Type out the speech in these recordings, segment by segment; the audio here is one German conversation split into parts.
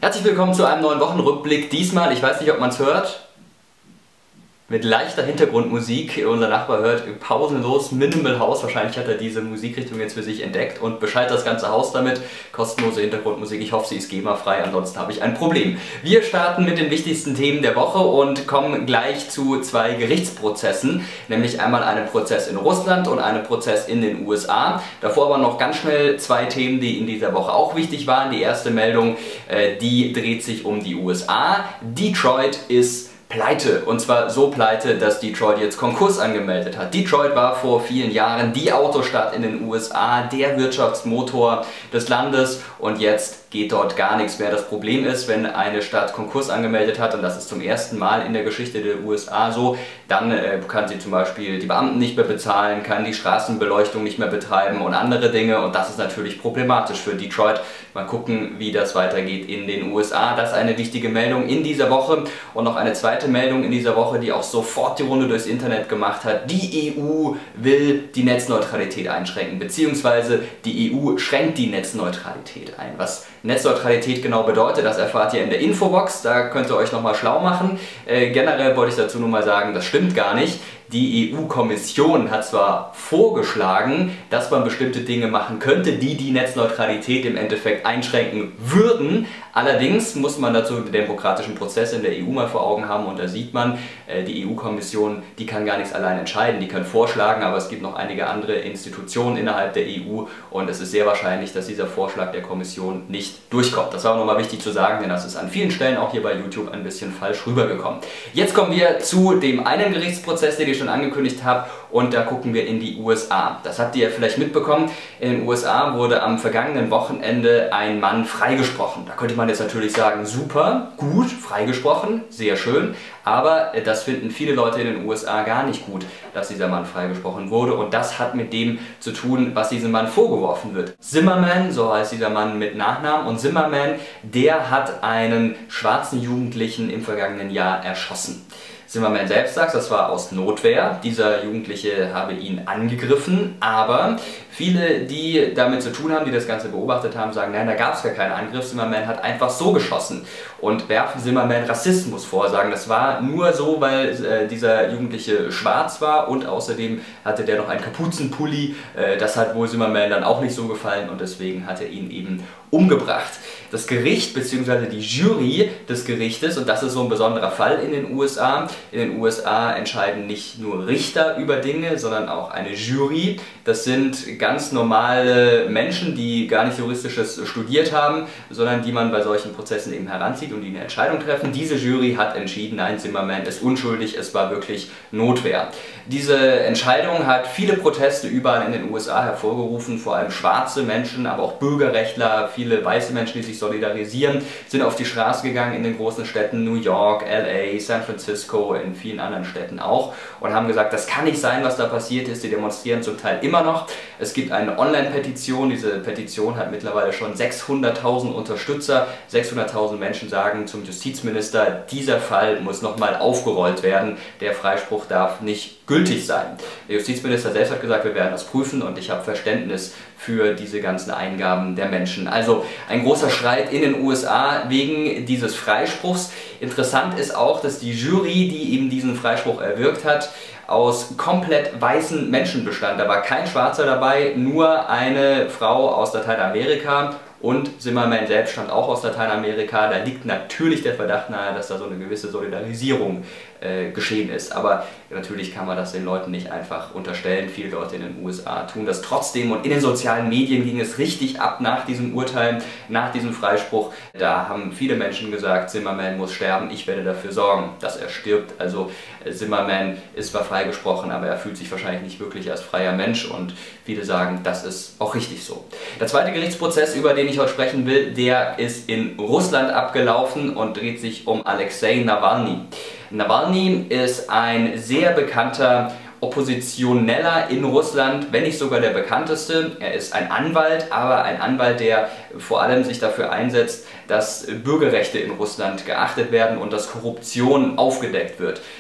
Herzlich willkommen zu einem neuen Wochenrückblick. Diesmal, ich weiß nicht, ob man es hört, mit leichter Hintergrundmusik. Unser Nachbar hört pausenlos Minimal House. Wahrscheinlich hat er diese Musikrichtung jetzt für sich entdeckt und beschallt das ganze Haus damit. Kostenlose Hintergrundmusik. Ich hoffe, sie ist GEMA-frei, ansonsten habe ich ein Problem. Wir starten mit den wichtigsten Themen der Woche und kommen gleich zu zwei Gerichtsprozessen. Nämlich einmal einen Prozess in Russland und einen Prozess in den USA. Davor aber noch ganz schnell zwei Themen, die in dieser Woche auch wichtig waren. Die erste Meldung, die dreht sich um die USA. Detroit ist pleite, und zwar so pleite, dass Detroit jetzt Konkurs angemeldet hat. Detroit war vor vielen Jahren die Autostadt in den USA, der Wirtschaftsmotor des Landes, und jetzt geht dort gar nichts mehr. Das Problem ist, wenn eine Stadt Konkurs angemeldet hat, und das ist zum ersten Mal in der Geschichte der USA so, dann kann sie zum Beispiel die Beamten nicht mehr bezahlen, kann die Straßenbeleuchtung nicht mehr betreiben und andere Dinge, und das ist natürlich problematisch für Detroit. Mal gucken, wie das weitergeht in den USA. Das ist eine wichtige Meldung in dieser Woche. Und noch eine zweite Meldung in dieser Woche, die auch sofort die Runde durchs Internet gemacht hat. Die EU will die Netzneutralität einschränken, beziehungsweise die EU schränkt die Netzneutralität ein. Was Netzneutralität genau bedeutet, das erfahrt ihr in der Infobox, da könnt ihr euch nochmal schlau machen. Generell wollte ich dazu nur mal sagen, das stimmt gar nicht. Die EU-Kommission hat zwar vorgeschlagen, dass man bestimmte Dinge machen könnte, die die Netzneutralität im Endeffekt einschränken würden. Allerdings muss man dazu den demokratischen Prozess in der EU mal vor Augen haben, und da sieht man, die EU-Kommission, die kann gar nichts allein entscheiden, die kann vorschlagen, aber es gibt noch einige andere Institutionen innerhalb der EU, und es ist sehr wahrscheinlich, dass dieser Vorschlag der Kommission nicht durchkommt. Das war auch nochmal wichtig zu sagen, denn das ist an vielen Stellen auch hier bei YouTube ein bisschen falsch rübergekommen. Jetzt kommen wir zu dem einen Gerichtsprozess, den ich schon angekündigt habe, und da gucken wir in die USA. Das habt ihr vielleicht mitbekommen. In den USA wurde am vergangenen Wochenende ein Mann freigesprochen. Da könnte man jetzt natürlich sagen, super, gut, freigesprochen, sehr schön, aber das finden viele Leute in den USA gar nicht gut, dass dieser Mann freigesprochen wurde, und das hat mit dem zu tun, was diesem Mann vorgeworfen wird. Zimmerman, so heißt dieser Mann mit Nachnamen, und Zimmerman, der hat einen schwarzen Jugendlichen im vergangenen Jahr erschossen. Zimmerman selbst sagt, das war aus Notwehr. Dieser Jugendliche habe ihn angegriffen, aber viele, die damit zu tun haben, die das Ganze beobachtet haben, sagen, nein, da gab es gar keinen Angriff, Zimmerman hat einfach so geschossen, und werfen Zimmerman Rassismus vor, sagen, das war nur so, weil dieser Jugendliche schwarz war, und außerdem hatte der noch einen Kapuzenpulli, das hat wohl Zimmerman dann auch nicht so gefallen, und deswegen hat er ihn eben umgebracht. Das Gericht bzw. die Jury des Gerichtes, und das ist so ein besonderer Fall in den USA entscheiden nicht nur Richter über Dinge, sondern auch eine Jury. Das sind ganz normale Menschen, die gar nicht Juristisches studiert haben, sondern die man bei solchen Prozessen eben heranzieht und die eine Entscheidung treffen. Diese Jury hat entschieden, nein, Zimmerman ist unschuldig, es war wirklich Notwehr. Diese Entscheidung hat viele Proteste überall in den USA hervorgerufen, vor allem schwarze Menschen, aber auch Bürgerrechtler, viele weiße Menschen, die sich solidarisieren, sind auf die Straße gegangen in den großen Städten New York, LA, San Francisco, in vielen anderen Städten auch, und haben gesagt, das kann nicht sein, was da passiert ist. Die demonstrieren zum Teil immer noch. Es gibt eine Online-Petition, diese Petition hat mittlerweile schon 600.000 Unterstützer. 600.000 Menschen sagen zum Justizminister, dieser Fall muss nochmal aufgerollt werden, der Freispruch darf nicht gültig sein. Der Justizminister selbst hat gesagt, wir werden das prüfen, und ich habe Verständnis für diese ganzen Eingaben der Menschen. Also ein großer Streit in den USA wegen dieses Freispruchs. Interessant ist auch, dass die Jury, die eben diesen Freispruch erwirkt hat, aus komplett weißen Menschen bestand. Da war kein Schwarzer dabei, nur eine Frau aus Lateinamerika, und Zimmerman selbst stammt auch aus Lateinamerika. Da liegt natürlich der Verdacht nahe, dass da so eine gewisse Solidarisierung geschehen ist. Aber natürlich kann man das den Leuten nicht einfach unterstellen. Viele Leute in den USA tun das trotzdem, und in den sozialen Medien ging es richtig ab nach diesem Urteil, nach diesem Freispruch. Da haben viele Menschen gesagt, Zimmerman muss sterben, ich werde dafür sorgen, dass er stirbt. Also Zimmerman ist zwar freigesprochen, aber er fühlt sich wahrscheinlich nicht wirklich als freier Mensch, und viele sagen, das ist auch richtig so. Der zweite Gerichtsprozess, über den ich heute sprechen will, der ist in Russland abgelaufen und dreht sich um Alexei Nawalny. Nawalny ist ein sehr bekannter Oppositioneller in Russland, wenn nicht sogar der bekannteste. Er ist ein Anwalt, aber ein Anwalt, der vor allem sich dafür einsetzt, dass Bürgerrechte in Russland geachtet werden und dass Korruption aufgedeckt wird.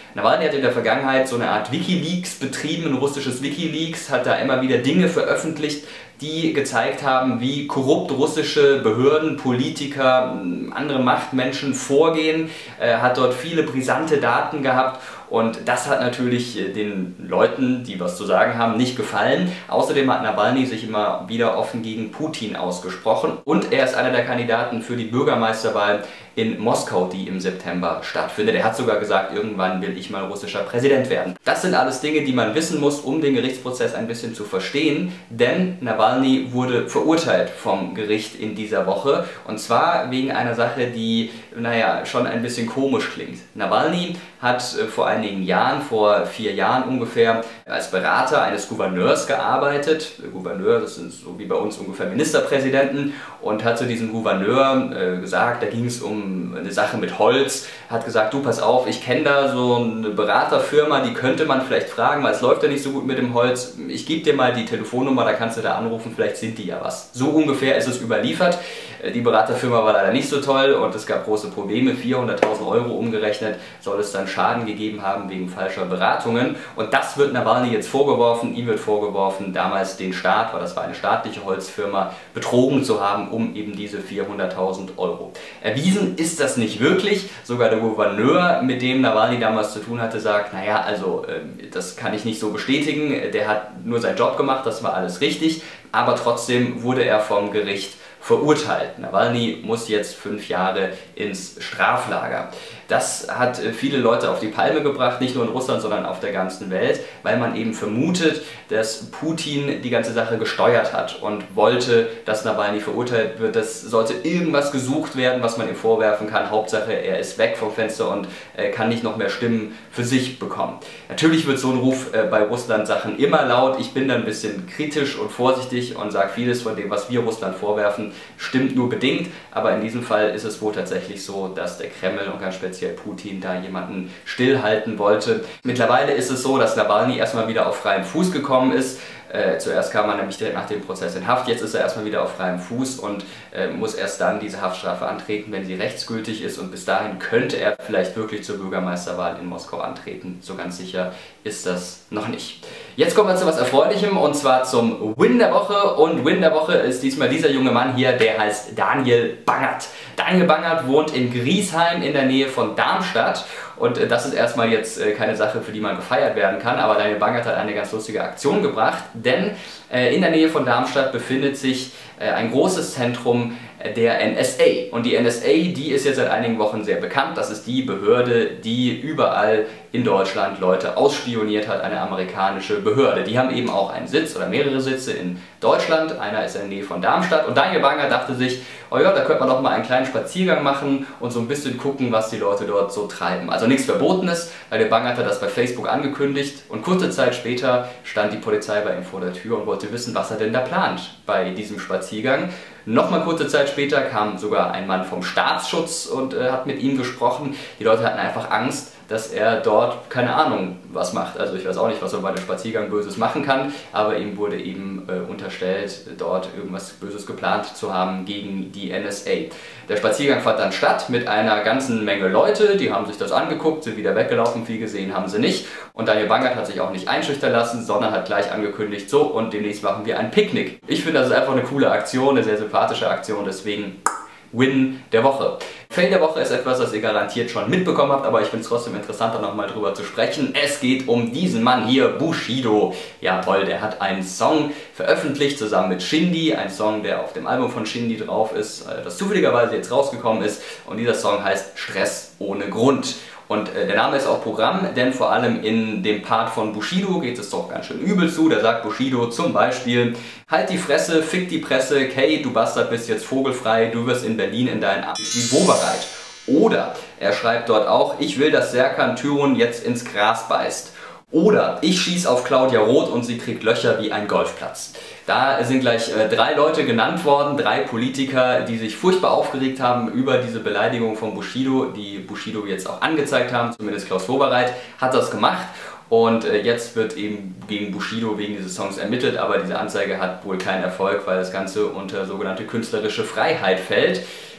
Nawalny hat in der Vergangenheit so eine Art Wikileaks betrieben, ein russisches Wikileaks, hat da immer wieder Dinge veröffentlicht, die gezeigt haben, wie korrupt russische Behörden, Politiker, andere Machtmenschen vorgehen, hat dort viele brisante Daten gehabt. Und das hat natürlich den Leuten, die was zu sagen haben, nicht gefallen. Außerdem hat Nawalny sich immer wieder offen gegen Putin ausgesprochen. Und er ist einer der Kandidaten für die Bürgermeisterwahl in Moskau, die im September stattfindet. Er hat sogar gesagt, irgendwann will ich mal russischer Präsident werden. Das sind alles Dinge, die man wissen muss, um den Gerichtsprozess ein bisschen zu verstehen. Denn Nawalny wurde verurteilt vom Gericht in dieser Woche. Und zwar wegen einer Sache, die, naja, schon ein bisschen komisch klingt. Nawalny hat vor einigen Jahren, vor 4 Jahren ungefähr, als Berater eines Gouverneurs gearbeitet. Gouverneur, das sind so wie bei uns ungefähr Ministerpräsidenten, und hat zu diesem Gouverneur gesagt, da ging es um eine Sache mit Holz, hat gesagt, du pass auf, ich kenne da so eine Beraterfirma, die könnte man vielleicht fragen, weil es läuft ja nicht so gut mit dem Holz, ich gebe dir mal die Telefonnummer, da kannst du da anrufen, vielleicht sind die ja was. So ungefähr ist es überliefert. Die Beraterfirma war leider nicht so toll und es gab große Probleme, 400.000 Euro umgerechnet soll es dann Schaden gegeben haben wegen falscher Beratungen, und das wird Nawalny jetzt vorgeworfen. Ihm wird vorgeworfen, damals den Staat, weil das war eine staatliche Holzfirma, betrogen zu haben um eben diese 400.000 Euro. Erwiesen ist das nicht wirklich, sogar der Gouverneur, mit dem Nawalny damals zu tun hatte, sagt, naja, also das kann ich nicht so bestätigen, der hat nur seinen Job gemacht, das war alles richtig, aber trotzdem wurde er vom Gericht verurteilt. Nawalny muss jetzt 5 Jahre ins Straflager. Das hat viele Leute auf die Palme gebracht, nicht nur in Russland, sondern auf der ganzen Welt, weil man eben vermutet, dass Putin die ganze Sache gesteuert hat und wollte, dass Nawalny verurteilt wird. Das sollte irgendwas gesucht werden, was man ihm vorwerfen kann. Hauptsache, er ist weg vom Fenster und kann nicht noch mehr Stimmen für sich bekommen. Natürlich wird so ein Ruf bei Russland-Sachen immer laut. Ich bin da ein bisschen kritisch und vorsichtig und sage, vieles von dem, was wir Russland vorwerfen, stimmt nur bedingt. Aber in diesem Fall ist es wohl tatsächlich so, dass der Kreml und ganz speziell Putin da jemanden stillhalten wollte. Mittlerweile ist es so, dass Nawalny erstmal wieder auf freiem Fuß gekommen ist. Zuerst kam er nämlich direkt nach dem Prozess in Haft, jetzt ist er erstmal wieder auf freiem Fuß und muss erst dann diese Haftstrafe antreten, wenn sie rechtsgültig ist, und bis dahin könnte er vielleicht wirklich zur Bürgermeisterwahl in Moskau antreten. So ganz sicher ist das noch nicht. Jetzt kommen wir zu was Erfreulichem, und zwar zum Win der Woche, und Win der Woche ist diesmal dieser junge Mann hier, der heißt Daniel Bangert. Daniel Bangert wohnt in Griesheim in der Nähe von Darmstadt. Und das ist erstmal jetzt keine Sache, für die man gefeiert werden kann, aber Daniel Bangert hat eine ganz lustige Aktion gebracht, denn in der Nähe von Darmstadt befindet sich ein großes Zentrum der NSA. Und die NSA, die ist jetzt seit einigen Wochen sehr bekannt. Das ist die Behörde, die überall in Deutschland Leute ausspioniert hat, eine amerikanische Behörde. Die haben eben auch einen Sitz oder mehrere Sitze in Deutschland. Einer ist in der Nähe von Darmstadt. Und Daniel Bangert dachte sich, oh ja, da könnte man doch mal einen kleinen Spaziergang machen und so ein bisschen gucken, was die Leute dort so treiben. Also nichts Verbotenes, weil der Bangert hat das bei Facebook angekündigt, und kurze Zeit später stand die Polizei bei ihm vor der Tür und wollte wissen, was er denn da plant bei diesem Spaziergang. Nochmal kurze Zeit später kam sogar ein Mann vom Staatsschutz und hat mit ihm gesprochen. Die Leute hatten einfach Angst, dass er dort, keine Ahnung, was macht. Also ich weiß auch nicht, was er bei dem Spaziergang Böses machen kann, aber ihm wurde eben unterstellt, dort irgendwas Böses geplant zu haben gegen die NSA. Der Spaziergang fand dann statt mit einer ganzen Menge Leute, die haben sich das angeguckt, sind wieder weggelaufen, viel gesehen haben sie nicht. Und Daniel Bangert hat sich auch nicht einschüchtern lassen, sondern hat gleich angekündigt, so, und demnächst machen wir ein Picknick. Ich finde, das ist einfach eine coole Aktion, eine sehr sympathische Aktion, deswegen Win der Woche. Fail der Woche ist etwas, das ihr garantiert schon mitbekommen habt, aber ich finde es trotzdem interessanter, nochmal drüber zu sprechen. Es geht um diesen Mann hier, Bushido. Jawohl, der hat einen Song veröffentlicht zusammen mit Shindy, ein Song, der auf dem Album von Shindy drauf ist, das zufälligerweise jetzt rausgekommen ist, und dieser Song heißt Stress ohne Grund. Und der Name ist auch Programm, denn vor allem in dem Part von Bushido geht es doch ganz schön übel zu. Da sagt Bushido zum Beispiel: Halt die Fresse, fick die Presse, Kay, du Bastard bist jetzt vogelfrei, du wirst in Berlin in dein Niveau bereit. Oder er schreibt dort auch: Ich will, dass Serkan Türun jetzt ins Gras beißt. Oder ich schieß auf Claudia Roth und sie kriegt Löcher wie ein Golfplatz. Da sind gleich 3 Leute genannt worden, 3 Politiker, die sich furchtbar aufgeregt haben über diese Beleidigung von Bushido, die Bushido jetzt auch angezeigt haben, zumindest Klaus Wowereit hat das gemacht. Und jetzt wird eben gegen Bushido wegen dieses Songs ermittelt, aber diese Anzeige hat wohl keinen Erfolg, weil das Ganze unter sogenannte künstlerische Freiheit fällt.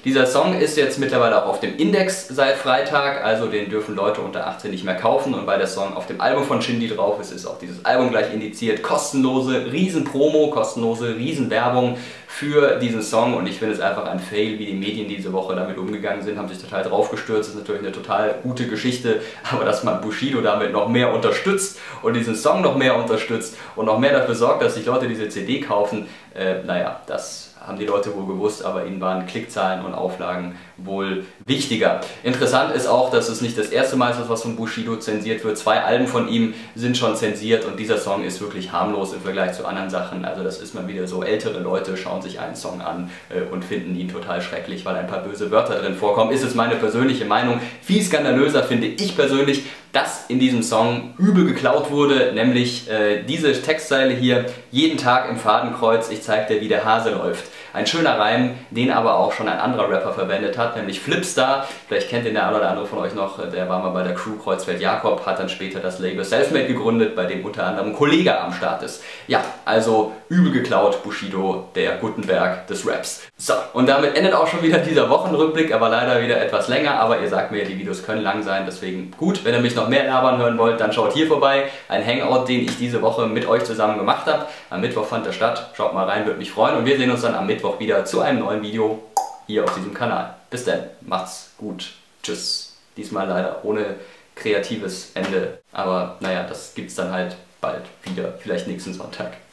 Dieser Song ist jetzt mittlerweile auch auf dem Index seit Freitag, also den dürfen Leute unter 18 nicht mehr kaufen. Und weil der Song auf dem Album von Shindy drauf ist, ist auch dieses Album gleich indiziert. Kostenlose Riesen-Promo, kostenlose Riesen-Werbung für diesen Song. Und ich finde es einfach ein Fail, wie die Medien diese Woche damit umgegangen sind, haben sich total draufgestürzt. Das ist natürlich eine total gute Geschichte, aber dass man Bushido damit noch mehr unterstützt und diesen Song noch mehr unterstützt und noch mehr dafür sorgt, dass sich Leute diese CD kaufen, naja, das haben die Leute wohl gewusst, aber ihnen waren Klickzahlen und Auflagen wohl wichtiger. Interessant ist auch, dass es nicht das erste Mal ist, was von Bushido zensiert wird. 2 Alben von ihm sind schon zensiert und dieser Song ist wirklich harmlos im Vergleich zu anderen Sachen. Also das ist mal wieder so, ältere Leute schauen sich einen Song an und finden ihn total schrecklich, weil ein paar böse Wörter drin vorkommen. Ist es meine persönliche Meinung. Viel skandalöser finde ich persönlich, dass in diesem Song übel geklaut wurde, nämlich diese Textzeile hier: jeden Tag im Fadenkreuz, ich zeig dir, wie der Hase läuft. Ein schöner Reim, den aber auch schon ein anderer Rapper verwendet hat, nämlich Flipstar. Vielleicht kennt den der eine oder andere von euch noch, der war mal bei der Crew Kreuzfeld-Jakob, hat dann später das Label Selfmade gegründet, bei dem unter anderem ein Kollege am Start ist. Ja, also übel geklaut, Bushido, der Gutenberg des Raps. So, und damit endet auch schon wieder dieser Wochenrückblick, aber leider wieder etwas länger, aber ihr sagt mir, die Videos können lang sein, deswegen gut. Wenn ihr mich noch mehr labern hören wollt, dann schaut hier vorbei. Ein Hangout, den ich diese Woche mit euch zusammen gemacht habe. Am Mittwoch fand der statt. Schaut mal rein, würde mich freuen. Und wir sehen uns dann am Mittwoch wieder zu einem neuen Video hier auf diesem Kanal. Bis dann, macht's gut. Tschüss. Diesmal leider ohne kreatives Ende. Aber naja, das gibt's dann halt bald wieder. Vielleicht nächsten Sonntag.